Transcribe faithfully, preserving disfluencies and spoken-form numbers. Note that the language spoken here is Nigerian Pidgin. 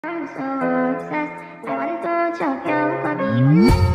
I'm so obsessed. I want to choke you, but be